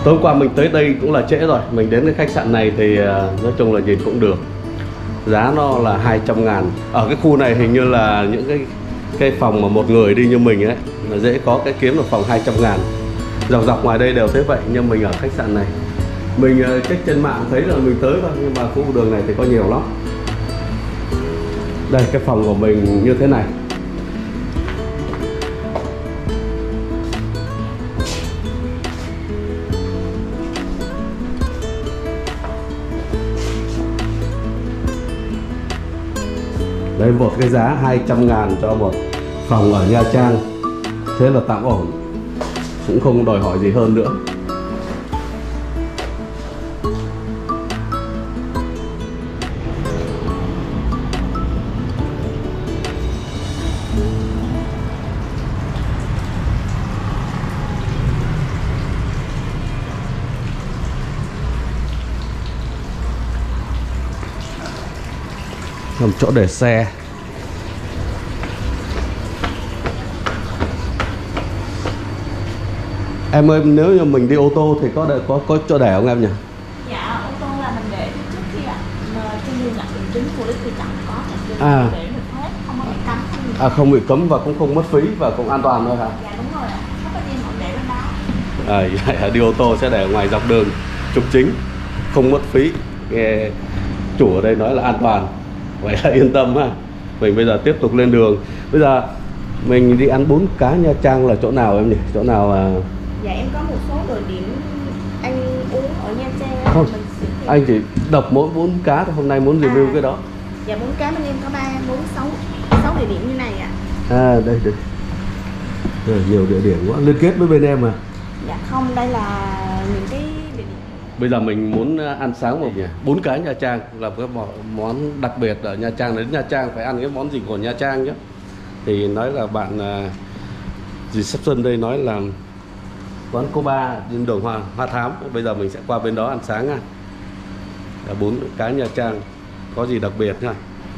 Tối qua mình tới đây cũng là trễ rồi. Mình đến cái khách sạn này thì nói chung là nhìn cũng được. Giá nó là 200.000. Ở cái khu này hình như là những cái phòng mà một người đi như mình ấy là dễ có cái kiếm được phòng 200.000. Dọc dọc ngoài đây đều thế vậy, nhưng mình ở khách sạn này mình check trên mạng thấy là mình tới thôi, nhưng mà khu đường này thì có nhiều lắm. Đây cái phòng của mình như thế này. Đây một cái giá 200.000 cho một phòng ở Nha Trang. Thế là tạm ổn, cũng không đòi hỏi gì hơn nữa. Làm chỗ để xe. Em ơi, nếu như mình đi ô tô thì có chỗ để không em nhỉ? Dạ, ô tô là mình để trước kia ạ. Mà trên đường nhận đường chính của thì chẳng có, để được hết, không có bị cấm. Không bị cấm và cũng không mất phí và cũng an toàn thôi hả? Dạ đúng rồi ạ, không có gì họ để bên đó. Đi ô tô sẽ để ngoài dọc đường trục chính, không mất phí. Nghe chủ ở đây nói là an toàn, vậy là yên tâm ha. Mình bây giờ tiếp tục lên đường. Bây giờ mình đi ăn bún cá Nha Trang là chỗ nào em nhỉ? Chỗ nào? Dạ em có một số địa điểm ăn uống ở Nha Trang. Không, anh chỉ đọc mỗi bún cá thôi, hôm nay muốn review cái đó. Dạ bún cá bên em có 6 địa điểm như này ạ. Đây. Nhiều địa điểm quá, liên kết với bên em mà. Dạ không, đây là những cái địa điểm. Bây giờ mình muốn ăn sáng một nhỉ? Bún cá Nha Trang là cái món đặc biệt ở Nha Trang. Đến Nha Trang phải ăn cái món gì của Nha Trang chứ. Thì nói là bạn dì Sắp Xuân đây nói là quán Cô Ba trên đường Hoa Thám. Bây giờ mình sẽ qua bên đó ăn sáng nha. Là bún cá Nha Trang có gì đặc biệt nha.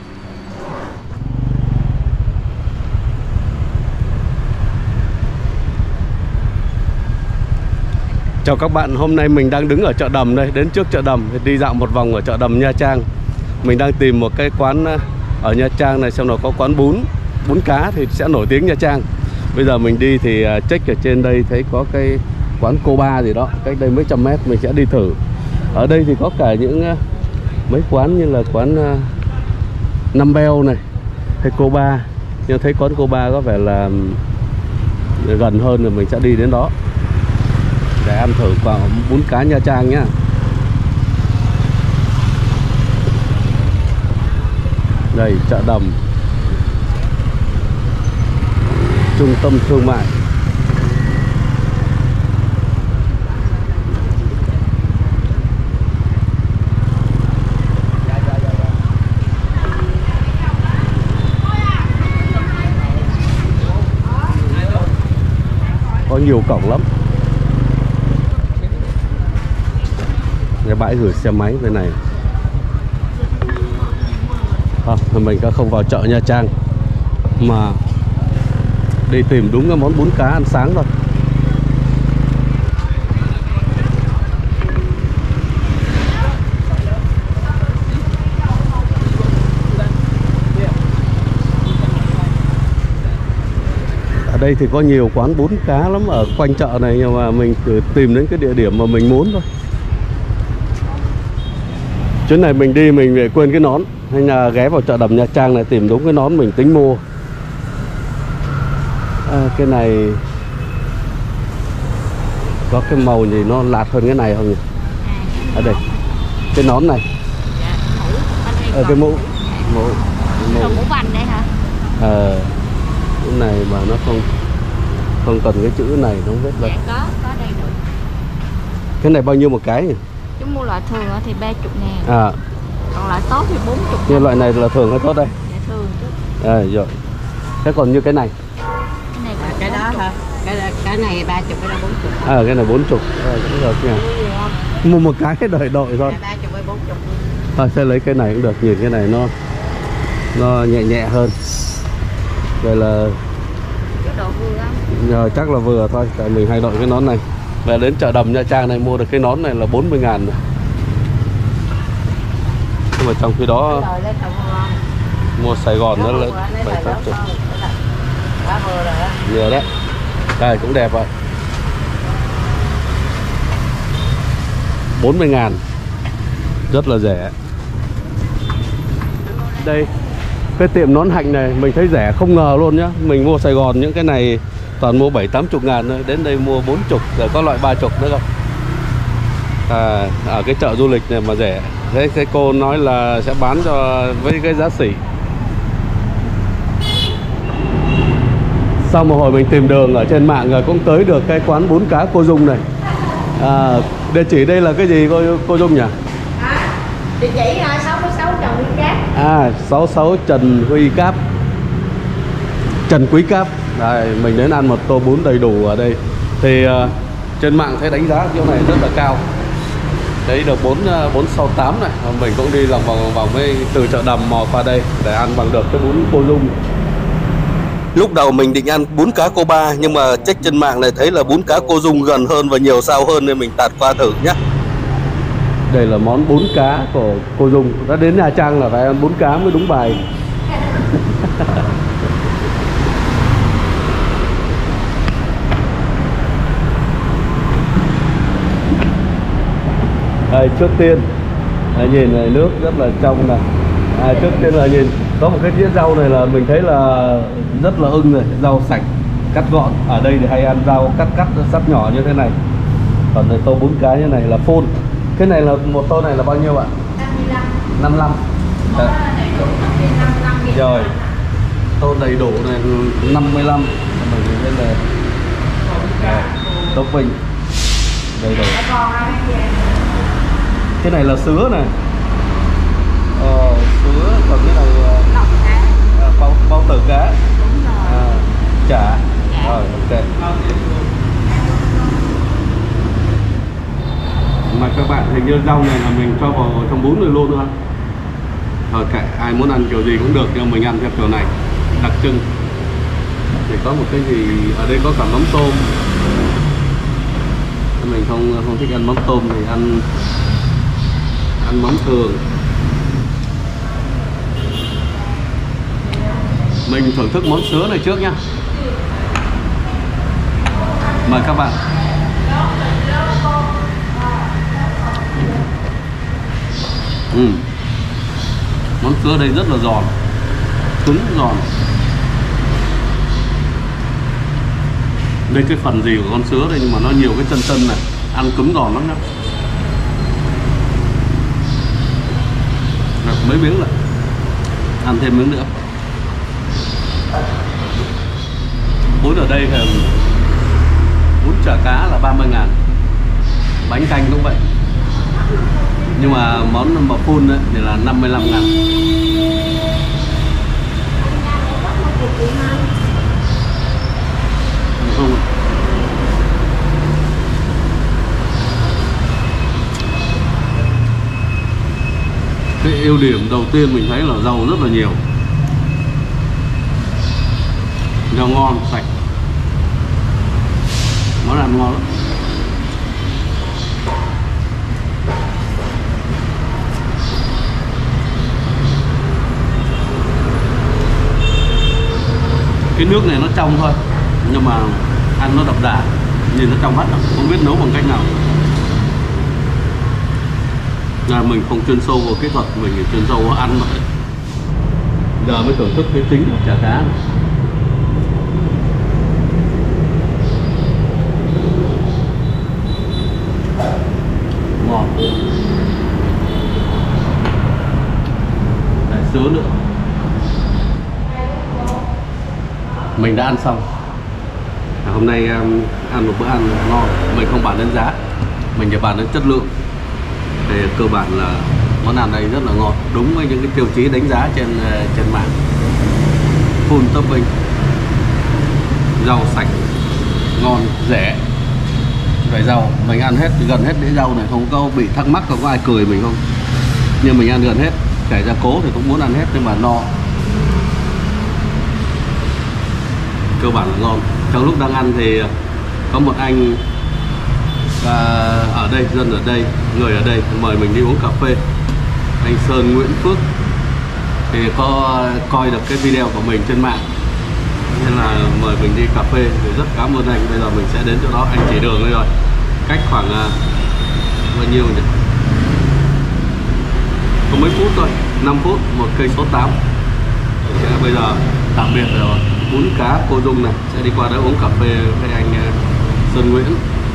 Chào các bạn, hôm nay mình đang đứng ở chợ Đầm đây, đến trước chợ Đầm đi dạo một vòng ở chợ Đầm Nha Trang. Mình đang tìm một cái quán ở Nha Trang này xem nó có quán bún cá thì sẽ nổi tiếng Nha Trang. Bây giờ mình đi thì check ở trên đây thấy có cái quán Cô Ba gì đó, cách đây mấy trăm mét, mình sẽ đi thử. Ở đây thì có cả những mấy quán như là quán Năm Beo này hay Cô Ba, nhưng thấy quán Cô Ba có vẻ là gần hơn rồi mình sẽ đi đến đó để ăn thử quả bún cá Nha Trang nhá. Đây chợ Đầm, trung tâm thương mại. Có nhiều cổng lắm. Cái bãi gửi xe máy bên này. Mình không vào chợ Nha Trang mà đi tìm đúng cái món bún cá ăn sáng thôi. Ở đây thì có nhiều quán bún cá lắm ở quanh chợ này, nhưng mà mình cứ tìm đến cái địa điểm mà mình muốn thôi. Chuyến này mình đi mình về quên cái nón, hay là ghé vào chợ Đầm Nha Trang này tìm đúng cái nón mình tính mua. Cái này có cái màu gì nó lạt hơn cái này không nhỉ? Ở đây cái nón này, cái mũ vành đây hả? Cái này mà nó không cần cái chữ này nó hết rồi. Dạ có đầy đủ. Cái này bao nhiêu một cái nhỉ? Chúng mua loại thường thì 30.000. Còn loại tốt thì 40. Như loại này là thường hay tốt đây? Dạ thường chứ. Rồi. Thế còn như cái này? Cái đó hả? Cái này 30, cái đó 40. Cái này 40. Cũng được nha. Mua một cái đợi đội thôi. 30 với 40. Thôi sẽ lấy cái này cũng được, nhìn cái này nó nhẹ hơn. Đây là Cái độ vừa. chắc là vừa thôi, tại mình hay đội cái nón này. Về đến chợ đầm Nha Trang này mua được cái nón này là 40.000 rồi. Nhưng mà trong khi đó mua Sài Gòn nó lên 7-80. Nhiều đấy. Đây cũng đẹp rồi. 40.000, rất là rẻ. Đây cái tiệm nón Hạnh này mình thấy rẻ không ngờ luôn nhá. Mình mua Sài Gòn những cái này toàn mua 7-80 ngàn thôi, đến đây mua 40, rồi có loại 30 nữa không. Ở cái chợ du lịch này mà rẻ. Thế cái cô nói là sẽ bán cho với cái giá sỉ. Sau một hồi mình tìm đường ở trên mạng rồi cũng tới được cái quán bún cá cô Dung này. Địa chỉ đây là cái gì cô Dung nhỉ? Địa chỉ 66 Trần Huy Cáp. 66 Trần Huy Cáp. Trần Quý Cáp. Đây, mình đến ăn một tô bún đầy đủ ở đây. Thì trên mạng thấy đánh giá chỗ này rất là cao. Đấy được 468 này. Mình cũng đi lòng vòng với từ chợ đầm mò qua đây để ăn bằng được cái bún cô Dung. Lúc đầu mình định ăn bún cá cô Ba, nhưng mà check trên mạng này thấy là bún cá cô Dung gần hơn và nhiều sao hơn, nên mình tạt qua thử nhé. Đây là món bún cá của cô Dung. Đã đến Nha Trang là phải ăn bún cá mới đúng bài. Đây, trước tiên nhìn này nước rất là trong này. Trước tiên là nhìn có một cái đĩa rau này là mình thấy là rất là ưng rồi, rau sạch cắt gọn. Ở đây thì hay ăn rau cắt sắt nhỏ như thế này. Còn cái tô bún cá như này là full. Cái này là một tô này là bao nhiêu ạ? 55. Rồi tô đầy đủ này 55. Mình thấy là topping đầy đủ. Cái này là sứa này. Sứa, còn cái này bao tử cá. Chả. Rồi, ok. Mà các bạn hình như rau này là mình cho vào trong bún rồi luôn hả? Thôi kệ, ai muốn ăn kiểu gì cũng được, nhưng mình ăn theo kiểu này đặc trưng. Thì có một cái gì ở đây có cả mắm tôm. Mình không thích ăn mắm tôm thì ăn mắm thường. Mình thưởng thức món sứa này trước nhá. Mời các bạn. Món sứa đây rất là giòn, cứng giòn. Đây cái phần gì của con sứa đây, nhưng mà nó nhiều cái chân này, ăn cứng giòn lắm nhá. Mấy miếng nữa, ăn thêm miếng nữa. Bún ở đây thì bún chả cá là 30.000, bánh canh cũng vậy. Nhưng mà món mà full ấy thì là 55.000. Không. Cái ưu điểm đầu tiên mình thấy là rau rất là nhiều, rau ngon, sạch, món ăn ngon lắm. Cái nước này nó trong thôi, nhưng mà ăn nó đậm đà, nhìn nó trong hết, không biết nấu bằng cách nào. Là mình không chuyên sâu vào kỹ thuật, mình chuyên sâu vào ăn thôi. Giờ mới thưởng thức cái chính của chả cá này. Ngon. Lại sứa nữa. Mình đã ăn xong. Hôm nay ăn một bữa ăn ngon. Mình không bàn đến giá, mình chỉ bàn đến chất lượng. Thì cơ bản là món ăn này rất là ngon, đúng với những cái tiêu chí đánh giá trên mạng. Full topping, rau sạch, ngon, rẻ. Vậy rau mình ăn hết, gần hết đĩa rau này, không có bị thắc mắc, không có ai cười mình không. Nhưng mình ăn gần hết, kể ra cố thì cũng muốn ăn hết, nhưng mà no. Cơ bản là ngon. Trong lúc đang ăn thì có một anh ở đây, dân ở đây, người ở đây mời mình đi uống cà phê. Anh Sơn Nguyễn Phước thì có coi được cái video của mình trên mạng nên là mời mình đi cà phê, thì rất cảm ơn anh. Bây giờ mình sẽ đến chỗ đó, anh chỉ đường đây rồi, cách khoảng bao nhiêu nhỉ, có mấy phút thôi, 5 phút, một cây số 8. Sẽ bây giờ tạm biệt rồi, bún cá cô Dung này, sẽ đi qua đó uống cà phê với anh Sơn Nguyễn.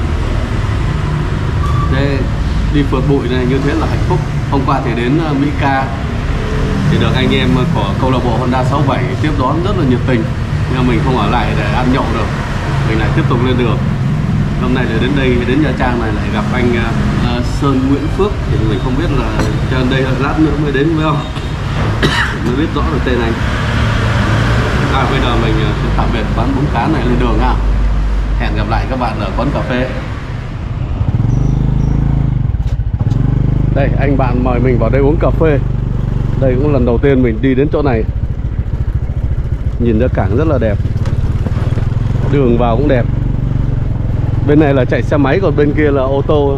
Đây, đi phượt bụi này như thế là hạnh phúc. Hôm qua thì đến Mỹ Ca thì được anh em của câu lạc bộ Honda 67 tiếp đón rất là nhiệt tình, nhưng mình không ở lại để ăn nhậu được, mình lại tiếp tục lên đường. Hôm nay để đến đây, đến Nha Trang này lại gặp anh Sơn Nguyễn Phước, thì mình không biết là trên đây lát nữa mới đến với không mới biết rõ được tên anh. Bây giờ mình sẽ tạm biệt quán bún cá này, lên đường ha. Hẹn gặp lại các bạn ở quán cà phê. Đây, anh bạn mời mình vào đây uống cà phê. Đây cũng lần đầu tiên mình đi đến chỗ này. Nhìn ra cảng rất là đẹp, đường vào cũng đẹp. Bên này là chạy xe máy, còn bên kia là ô tô.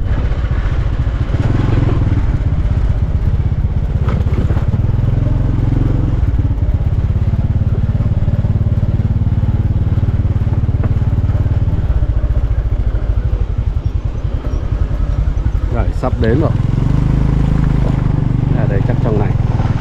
Rồi, sắp đến rồi. Đây chắc trong này.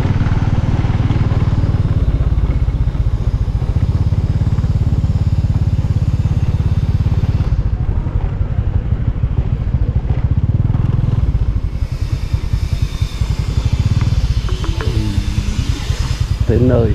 Đến nơi.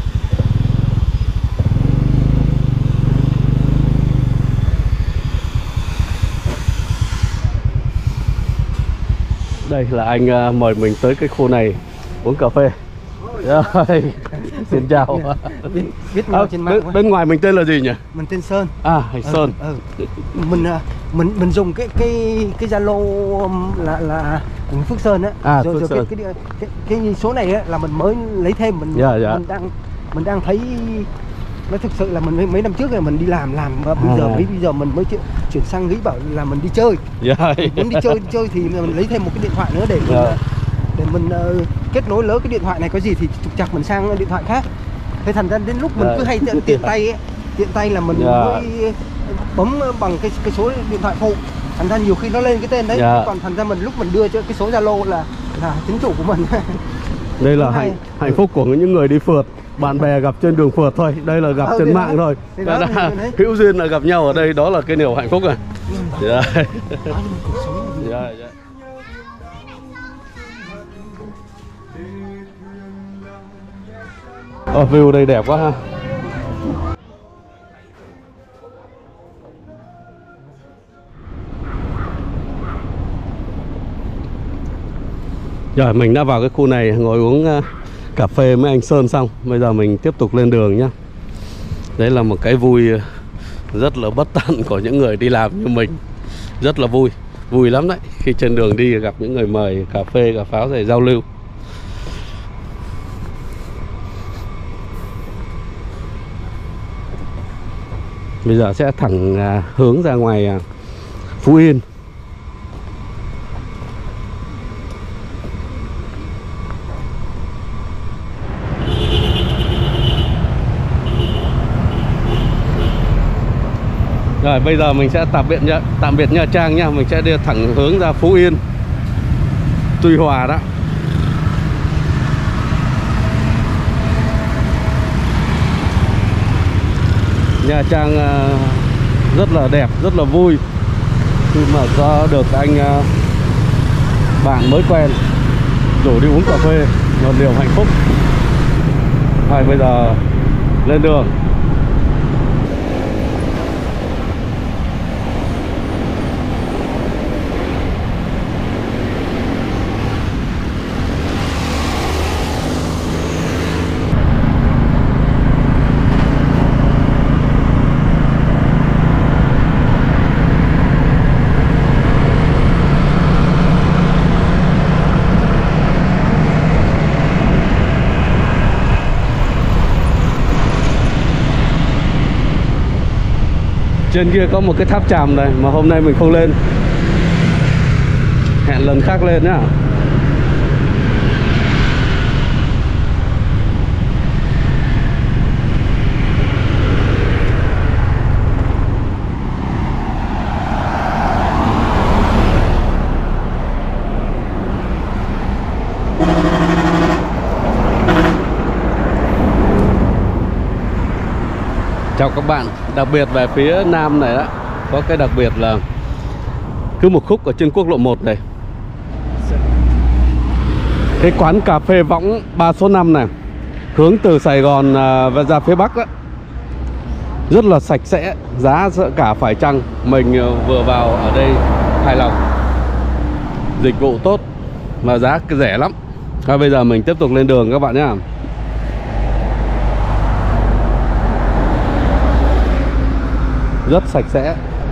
Đây là anh mời mình tới cái khu này uống cà phê. Rồi. Xin chào. Biết trên mạng bên ngoài mình tên là gì nhỉ? Mình tên Sơn. Anh Sơn. Mình dùng cái Zalo là Phước Sơn á. Phước Sơn. Cái số này á là mình mới lấy thêm, mình đang thấy nó thực sự là mình mấy năm trước là mình đi làm và bây giờ mình mới chuyển sang nghĩ bảo là mình đi chơi. Muốn đi chơi thì mình lấy thêm một cái điện thoại nữa để mình kết nối lớn cái điện thoại này, có gì thì trục trặc mình sang điện thoại khác. Thế thành ra đến lúc mình cứ hay tiện tay là mình mới bấm bằng cái số điện thoại phụ, thành ra nhiều khi nó lên cái tên đấy, còn thành ra mình lúc mình đưa cho cái số Zalo là chính chủ của mình. Đây là hạnh phúc của những người đi phượt, bạn bè gặp trên đường phượt thôi, đây là gặp trên mạng thôi, hữu duyên là gặp nhau ở đây, đó là cái điều hạnh phúc này. View đây đẹp quá ha. Rồi mình đã vào cái khu này ngồi uống cà phê với anh Sơn xong, bây giờ mình tiếp tục lên đường nhá. Đấy là một cái vui rất là bất tận của những người đi làm như mình. Rất là vui lắm đấy, khi trên đường đi gặp những người mời cà phê, cà pháo để giao lưu. Bây giờ sẽ thẳng hướng ra ngoài Phú Yên. Rồi bây giờ mình sẽ tạm biệt Nha Trang nha. Mình sẽ đi thẳng hướng ra Phú Yên, Tuy Hòa đó. Nha Trang rất là đẹp, rất là vui khi mà có được anh bạn mới quen rủ đi uống cà phê, một điều hạnh phúc. Rồi bây giờ lên đường. Trên kia có một cái tháp tràm này mà hôm nay mình không lên. Hẹn lần khác lên nhá. Chào các bạn, đặc biệt về phía nam này đó, có cái đặc biệt là cứ một khúc ở trên quốc lộ 1 này, cái quán cà phê Võng 3 số 5 này, hướng từ Sài Gòn và ra phía Bắc đó, rất là sạch sẽ, giá cả phải chăng. Mình vừa vào ở đây hài lòng, dịch vụ tốt mà giá rẻ lắm. Bây giờ mình tiếp tục lên đường các bạn nhé. Rất sạch sẽ.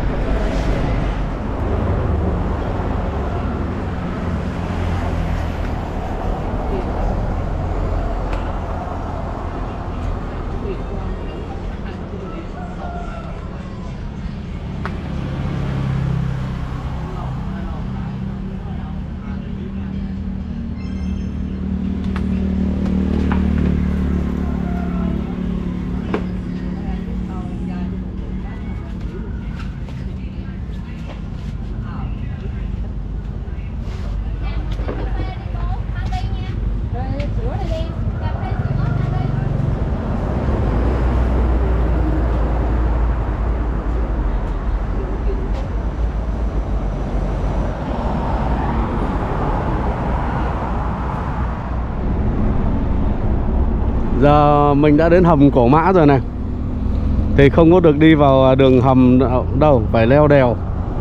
Giờ mình đã đến hầm Cổ Mã rồi này, thì không có được đi vào đường hầm đâu, phải leo đèo.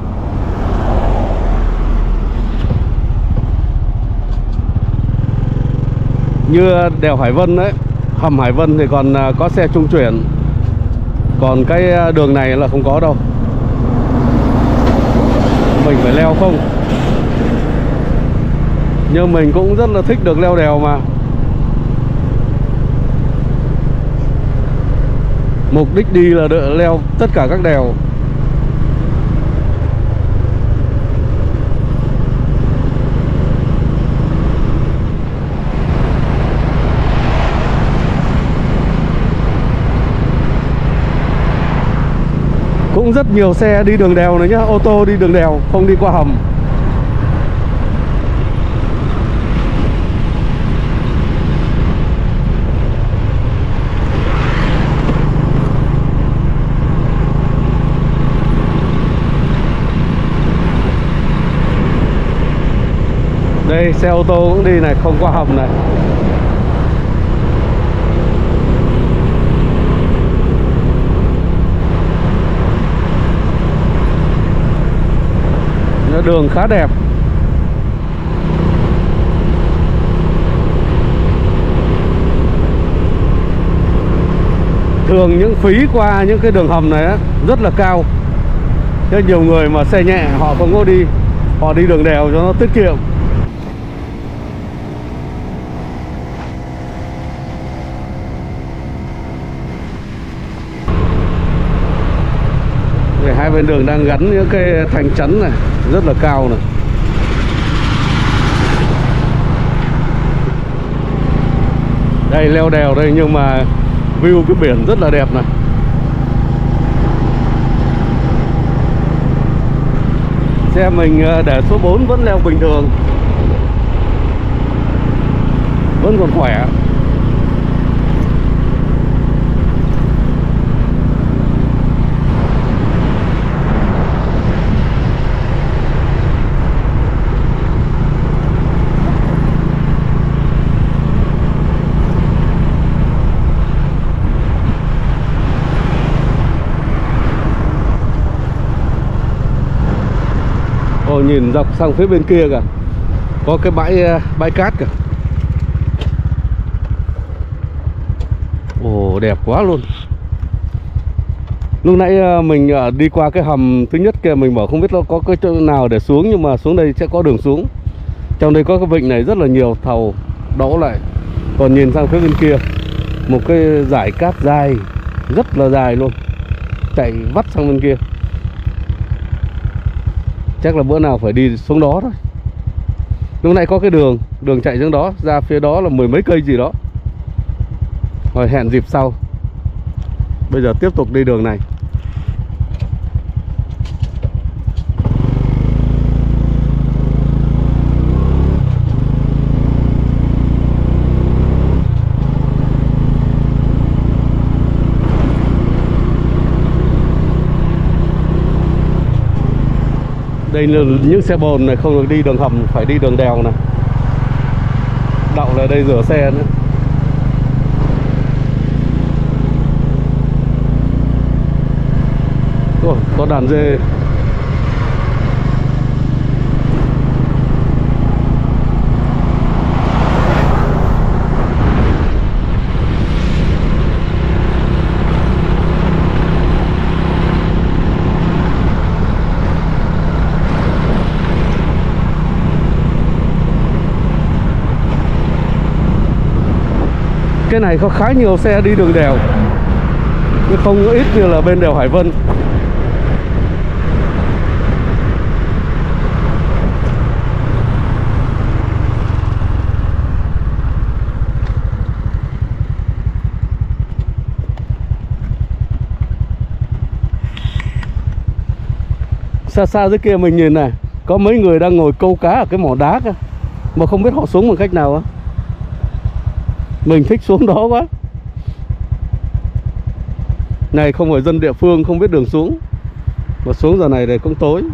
Như đèo Hải Vân đấy, hầm Hải Vân thì còn có xe trung chuyển, còn cái đường này là không có đâu, mình phải leo không. Nhưng mình cũng rất là thích được leo đèo mà. Mục đích đi là leo tất cả các đèo. Cũng rất nhiều xe đi đường đèo này nhá, ô tô đi đường đèo, không đi qua hầm. Đây, xe ô tô cũng đi này, không qua hầm này. Đường khá đẹp. Thường những phí qua những cái đường hầm này á, rất là cao. Thế nhiều người mà xe nhẹ họ không có đi, họ đi đường đèo cho nó tiết kiệm. Hai bên đường đang gắn những cái thanh chắn này rất là cao này. Đây leo đèo đây, nhưng mà view cái biển rất là đẹp này. Xe mình để số 4 vẫn leo bình thường, vẫn còn khỏe. Nhìn dọc sang phía bên kia kìa, có cái bãi cát kìa. Ồ, đẹp quá luôn. Lúc nãy mình đi qua cái hầm thứ nhất kia, mình bảo không biết nó có cái chỗ nào để xuống, nhưng mà xuống đây sẽ có đường xuống. Trong đây có cái vịnh này rất là nhiều tàu đỗ lại. Còn nhìn sang phía bên kia, một cái dải cát dài, rất là dài luôn, chạy vắt sang bên kia. Chắc là bữa nào phải đi xuống đó thôi. Lúc này có cái đường chạy xuống đó, ra phía đó là 10 mấy cây gì đó. Rồi hẹn dịp sau. Bây giờ tiếp tục đi đường này. Đây là những xe bồn này không được đi đường hầm, phải đi đường đèo này. Đậu lại đây rửa xe nữa. Ôi, có đàn dê. Cái này có khá nhiều xe đi đường đèo, nhưng không ít như là bên đèo Hải Vân. Xa xa dưới kia mình nhìn này, có mấy người đang ngồi câu cá ở cái mỏ đá kìa, mà không biết họ xuống bằng cách nào á. Mình thích xuống đó quá. Này không phải dân địa phương, không biết đường xuống, mà xuống giờ này thì cũng tối.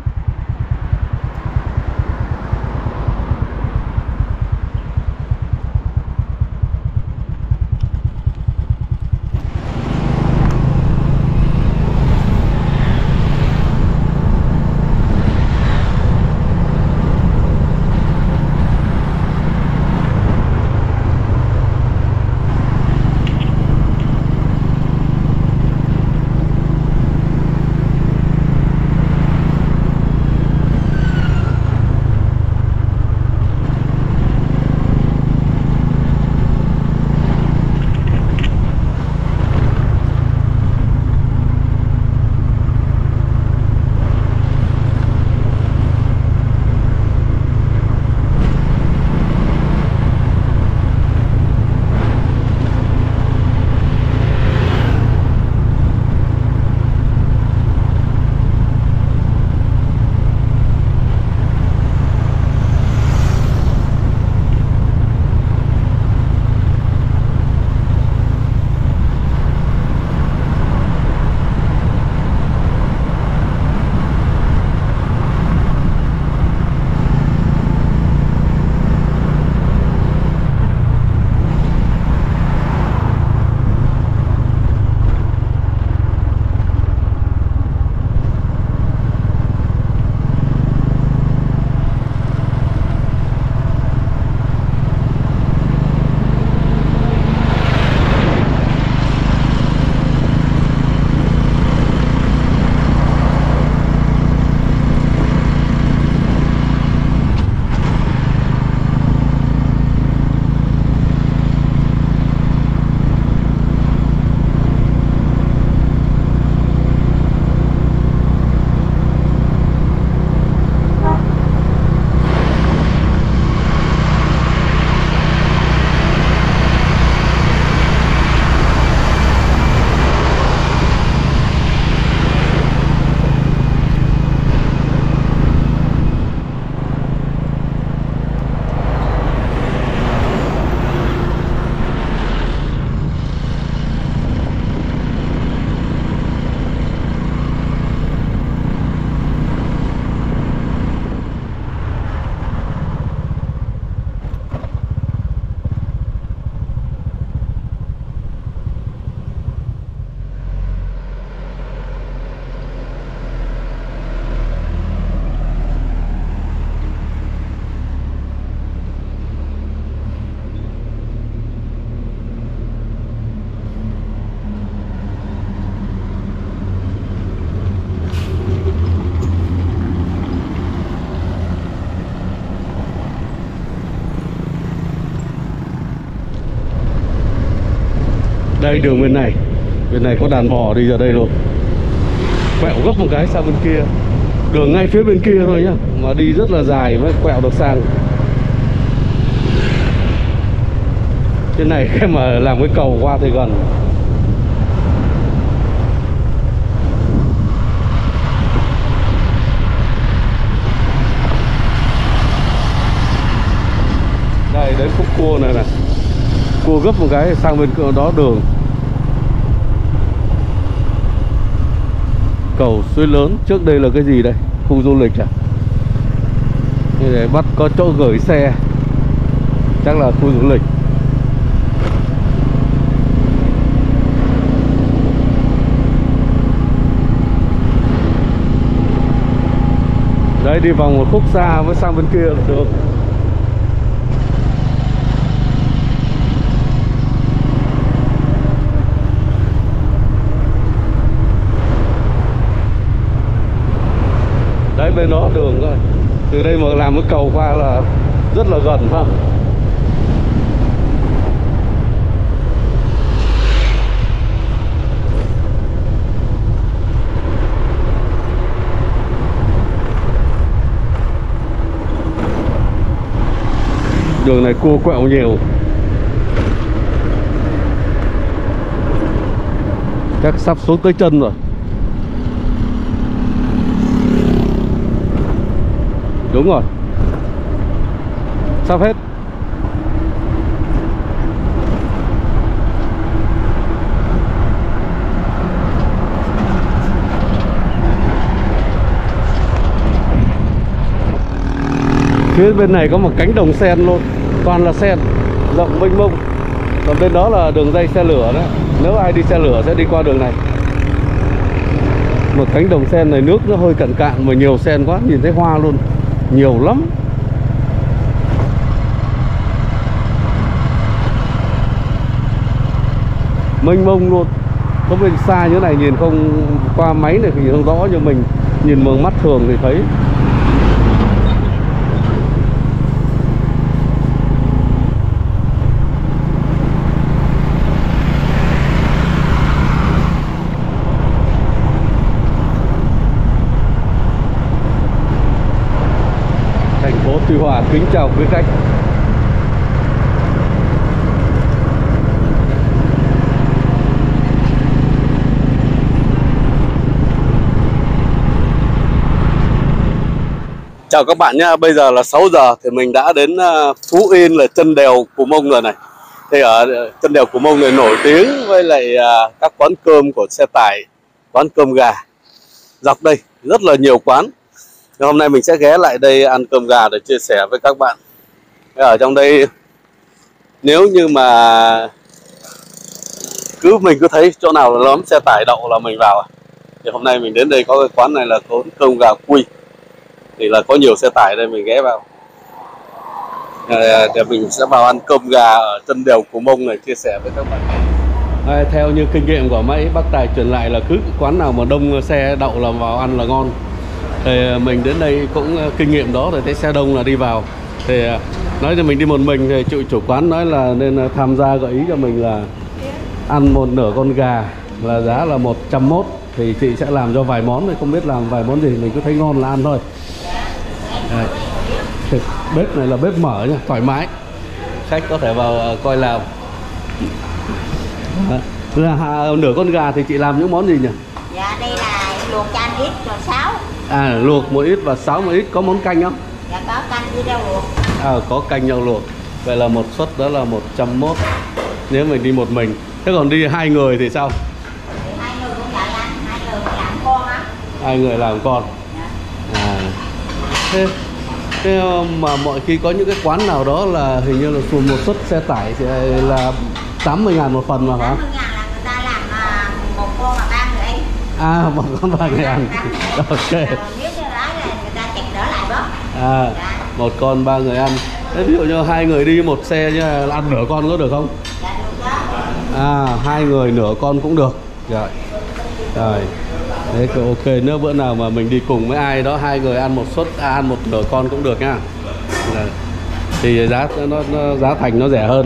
Đây đường bên này có đàn bò đi ra đây luôn. Quẹo gấp một cái sang bên kia. Đường ngay phía bên kia thôi nhá, mà đi rất là dài mới quẹo được sang. Cái này mà làm cái cầu qua thì gần. Đây đến khúc cua này nè, cua gấp một cái sang bên cửa đó đường. Cầu Suối Lớn, trước đây là cái gì đây? Khu du lịch à? Như này bắt có chỗ gửi xe, chắc là khu du lịch. Đấy, đi vòng một khúc xa mới sang bên kia được. Đấy, bên đó đường rồi. Từ đây mà làm cái cầu qua là rất là gần ha. Đường này cua quẹo nhiều, chắc sắp xuống tới chân rồi. Đúng rồi, sắp hết. Phía bên này có một cánh đồng sen luôn, toàn là sen, rộng mênh mông. Còn bên đó là đường dây xe lửa đó. Nếu ai đi xe lửa sẽ đi qua đường này. Một cánh đồng sen này nước nó hơi cạn cạn mà nhiều sen quá, nhìn thấy hoa luôn, nhiều lắm. Mênh mông luôn. Có bên xa như thế này nhìn không, qua máy này thì nhìn không rõ, nhưng mình nhìn bằng mắt thường thì thấy. Tuy Hòa kính chào quý khách. Chào các bạn nhé. Bây giờ là 6 giờ thì mình đã đến Phú Yên, là chân đèo Cù Mông rồi này. Thì ở chân đèo Cù Mông này nổi tiếng với lại các quán cơm của xe tải, quán cơm gà. Dọc đây rất là nhiều quán. Hôm nay mình sẽ ghé lại đây ăn cơm gà để chia sẻ với các bạn. Ở trong đây nếu như mà mình cứ thấy chỗ nào lắm xe tải đậu là mình vào. Thì hôm nay mình đến đây có cái quán này là quán cơm gà Quy. Thì là có nhiều xe tải đây, mình ghé vào để mình sẽ vào ăn cơm gà ở chân đèo Cù Mông này, chia sẻ với các bạn. Theo như kinh nghiệm của mấy bác Tài truyền lại là cứ quán nào mà đông xe đậu là vào ăn là ngon. Thì mình đến đây cũng kinh nghiệm đó, rồi thấy xe đông là đi vào. Thì nói cho mình đi một mình thì chủ quán nói là nên tham gia, gợi ý cho mình là ăn một nửa con gà là giá là 101. Thì chị sẽ làm cho vài món, thì không biết làm vài món gì, mình cứ thấy ngon là ăn thôi. Thì bếp này là bếp mở nha, thoải mái, khách có thể vào coi làm. Nửa con gà thì chị làm những món gì nhỉ? Dạ đây là luộc cho anh ít rồi 6. Luộc một ít và 6 một ít. Có món canh không? Dạ có canh với rau luộc. Có canh rau luộc. Vậy là một suất đó là 101 nếu mình đi một mình. Thế còn đi 2 người thì sao? Thì 2 người cũng vậy anh, 2 người làm con á. 2 người làm con. Dạ. Thế mà mọi khi có những cái quán nào đó là hình như là một suất xe tải thì là 80.000 một phần mà hả? 80.000 là người ta làm một con mà 3 người ăn. Một con 3 người ăn. Ok. Nếu như đó là người ta chặt đỡ lại bớt. Dạ. Một con 3 người ăn. Thế ví dụ như 2 người đi một xe chứ ăn nửa con có được không? Dạ được đó. 2 người nửa con cũng được. Rồi. Thế ok, nếu bữa nào mà mình đi cùng với ai đó 2 người ăn một suất, ăn một nửa con cũng được nha. Thì giá thành nó rẻ hơn.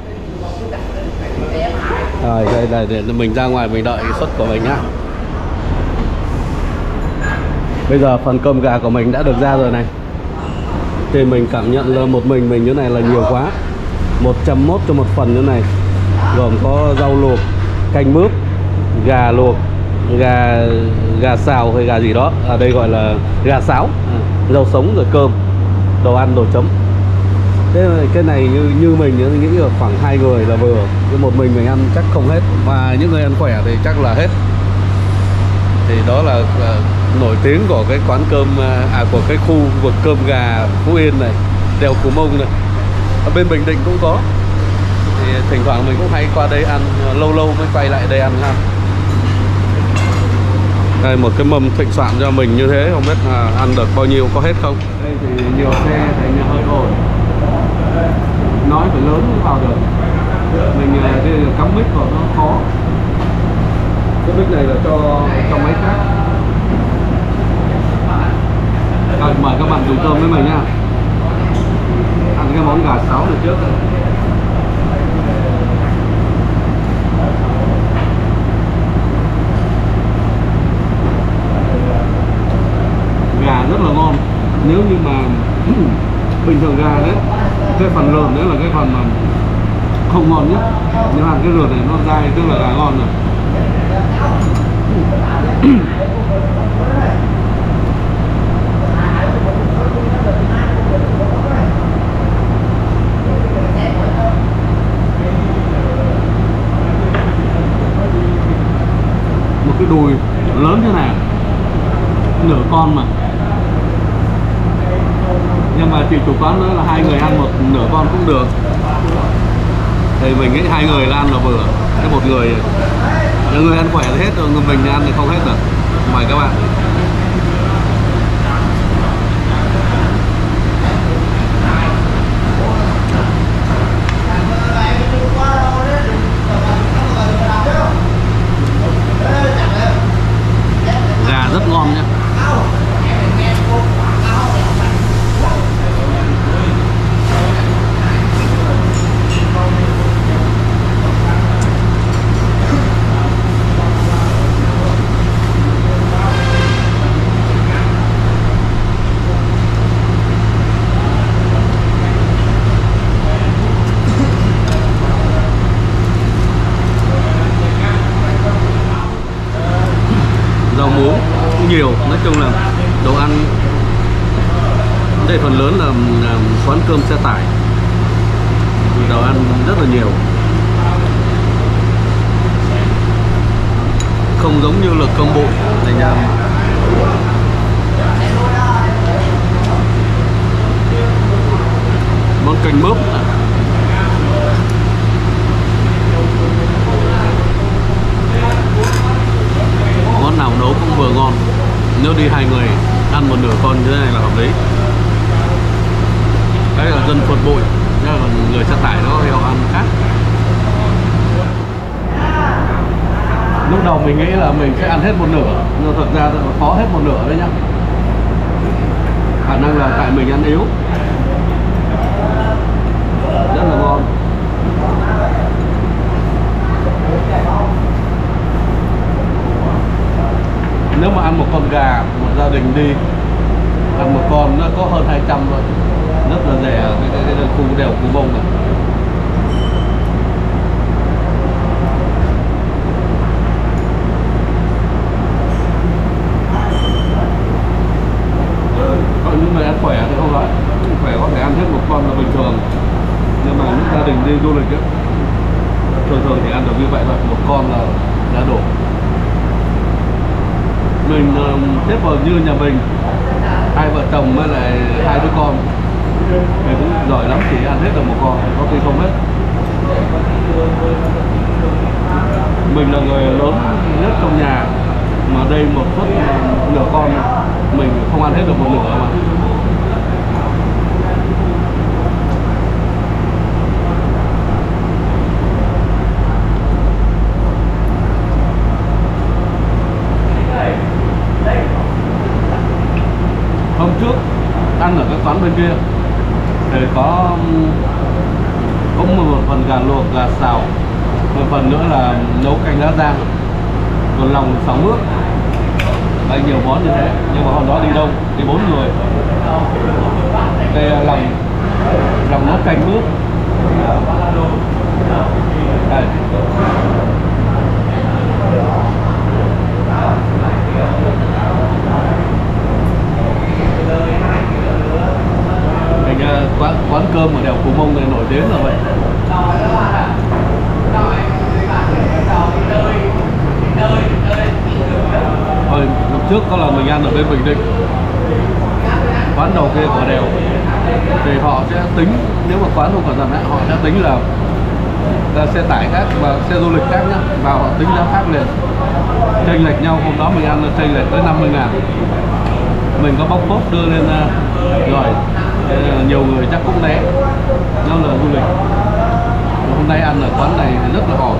Rồi đây để mình ra ngoài mình đợi cái suất của mình nhá. Bây giờ phần cơm gà của mình đã được ra rồi này. Thì mình cảm nhận là một mình như này là nhiều quá. 101 cho một phần như này, gồm có rau luộc, canh mướp, gà luộc, gà xào hay gà gì đó, ở đây gọi là gà sáo, rau sống rồi cơm, đồ ăn đồ chấm. Thế cái này như mình nghĩ là khoảng 2 người là vừa, chứ một mình ăn chắc không hết, mà những người ăn khỏe thì chắc là hết. Thì đó là nổi tiếng của cái quán cơm của cái khu vực cơm gà Phú Yên này, đèo Cù Mông này. Ở bên Bình Định cũng có, thì thỉnh thoảng mình cũng hay qua đây ăn, lâu lâu mới quay lại đây ăn ha. Đây một cái mâm thịnh soạn cho mình như thế, không biết là ăn được bao nhiêu, có hết không. Đây thì nhiều xe thành hơi ồn, nói phải lớn mới vào được. Mình đây là cắm mic vào nó khó. Cái mic này là cho máy khác. Rồi mời các bạn dùng cơm với mình nha. Ăn cái món gà sáo này trước. Gà rất là ngon. Nếu như mà bình thường gà đấy, cái phần lợn đấy là cái phần mà không ngon nhất, nhưng mà cái lợn này nó dai, tức là gà ngon rồi. Một cái đùi lớn thế này, nửa con mà, nhưng mà chị chủ quán nói là 2 người ăn một nửa con cũng được. Thì mình nghĩ 2 người là ăn là vừa, cái một người những người ăn khỏe thì hết rồi, người mình thì ăn thì không hết được. Mời các bạn. Gà rất ngon nhé. Rau muống cũng nhiều, nói chung là đồ ăn đây phần lớn là quán cơm xe tải, đồ ăn rất là nhiều, không giống như là cơm bụi này nha. Món canh mướp món nào nấu cũng vừa ngon. Nếu đi 2 người ăn một nửa con như thế này là hợp lý. Đấy là dân phượt bụi, còn người xe tải đó thì họ ăn khác. Lúc đầu mình nghĩ là mình sẽ ăn hết một nửa, nhưng thực ra có hết một nửa đấy nhá. Khả năng là tại mình ăn yếu. Rất là ngon. Nếu mà ăn một con gà, một gia đình đi ăn một con nó có hơn 200 thôi, rất là rẻ ở cái khu đèo Cù Mông này. Còn những người ăn khỏe thì không nói, khỏe có thể ăn hết một con là bình thường, nhưng mà những gia đình đi du lịch ấy, thường thì ăn được như vậy thôi, một con là đã đủ. Mình xếp vào như nhà mình 2 vợ chồng với lại 2 đứa con thì cũng giỏi lắm, chỉ ăn hết được một con, có khi không hết. Mình là người lớn nhất trong nhà, mà đây một suất nửa con mình không ăn hết được một nửa mà. Hôm trước ăn ở cái quán bên kia thì cũng một phần gà luộc, gà xào, một phần nữa là nấu canh lá rang, còn lòng xào mướp, và nhiều món như thế. Nhưng mà hôm đó đi đông, đi 4 người. Đây lòng nấu canh mướp, cơm ở đèo Cù Mông này nổi tiếng là vậy. Hồi lúc trước có lần mình ăn ở bên Bình Định, quán đầu kia của đèo, thì họ sẽ tính, nếu mà quán không cẩn thận họ sẽ tính là xe tải khác và xe du lịch khác nhá, và họ tính giá khác liền, chênh lệch nhau. Hôm đó mình ăn chênh lệch tới 50.000, mình có bóc phốt đưa lên rồi, nhiều người chắc cũng né, nó là du lịch. Hôm nay ăn ở quán này rất là ổn.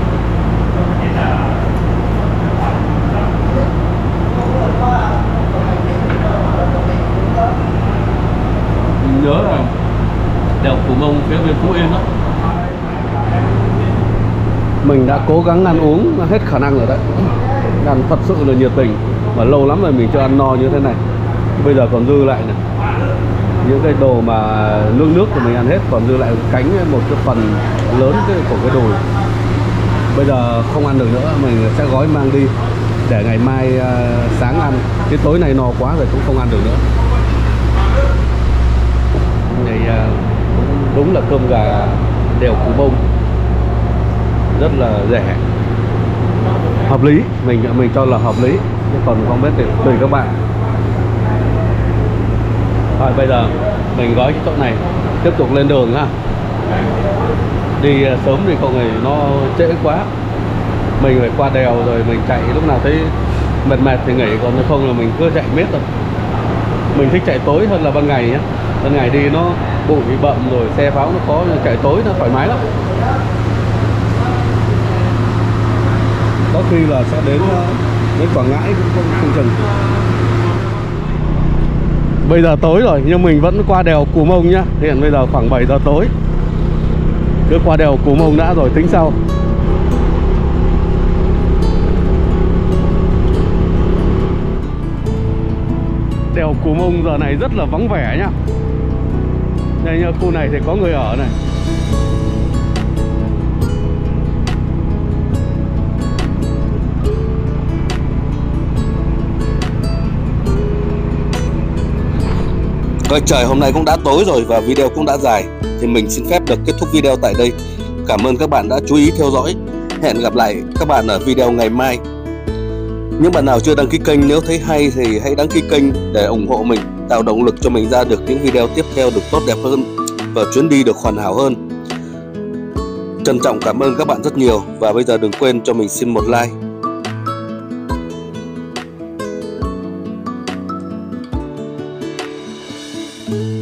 Mình nhớ là đèo Cù Mông phía bên Phú Yên đó, mình đã cố gắng ăn uống hết khả năng rồi đấy, ăn thật sự là nhiệt tình, mà lâu lắm rồi mình chưa ăn no như thế này. Bây giờ còn dư lại này, những cái đồ mà nước thì mình ăn hết, còn dư lại cánh một cái phần lớn của cái đùi. Bây giờ không ăn được nữa, mình sẽ gói mang đi để ngày mai sáng ăn, chứ tối nay no quá rồi cũng không ăn được nữa. Này đúng là cơm gà đèo Cù Mông rất là rẻ, hợp lý, mình cho là hợp lý, chứ còn không biết thì tùy các bạn. Rồi bây giờ mình gói cái chỗ này, tiếp tục lên đường ha. Đi sớm thì không thì nó trễ quá, mình phải qua đèo rồi mình chạy, lúc nào thấy mệt thì nghỉ, còn không là mình cứ chạy miết rồi. Mình thích chạy tối hơn là ban ngày nhé, ban ngày đi nó bụi bậm rồi xe pháo nó có, chạy tối nó thoải mái lắm. Có khi là sẽ đến Quảng Ngãi cũng không chừng. Bây giờ tối rồi nhưng mình vẫn qua đèo Cù Mông nhá. Hiện bây giờ khoảng 7 giờ tối. Cứ qua đèo Cù Mông đã rồi tính sau. Đèo Cù Mông giờ này rất là vắng vẻ nhá. Đây như khu này thì có người ở này. Vâng, trời hôm nay cũng đã tối rồi và video cũng đã dài, thì mình xin phép được kết thúc video tại đây. Cảm ơn các bạn đã chú ý theo dõi. Hẹn gặp lại các bạn ở video ngày mai. Những bạn nào chưa đăng ký kênh, nếu thấy hay thì hãy đăng ký kênh để ủng hộ mình, tạo động lực cho mình ra được những video tiếp theo được tốt đẹp hơn và chuyến đi được hoàn hảo hơn. Trân trọng cảm ơn các bạn rất nhiều, và bây giờ đừng quên cho mình xin một like.